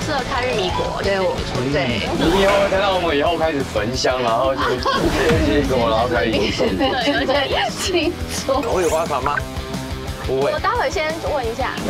适合开玉米果，对我对。 你以后会看到我们以后开始焚香，然后就结果，然后开始有手。 对，清楚。 会有花糖吗？不会我。待会先问一下。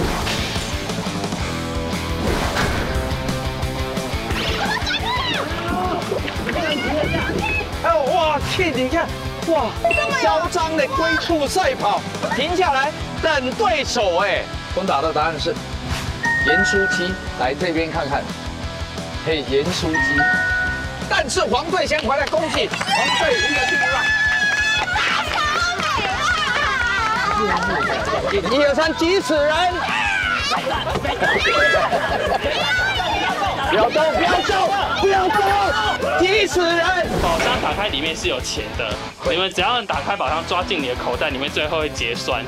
哎呦哇，天，你看，哇，嚣张的龟兔赛跑，停下来等对手哎。 公打的答案是盐酥鸡，来这边看看，嘿，盐酥鸡。 但是黄队先回来，恭喜黄队赢了第一棒。1、2、3，急死人！不要动，不要动，不要动，急死人！ 宝箱打开里面是有钱的，你们只要打开宝箱抓进你的口袋，你们最后会结算。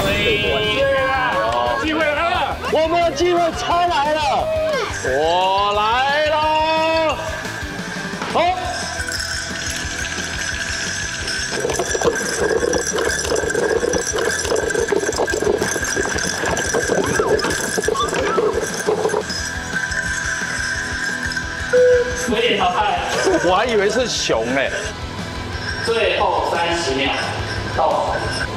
机会来了，我们的机会才来了，我来了，好。 有点淘汰， 我还以为是熊哎。 最后30秒到。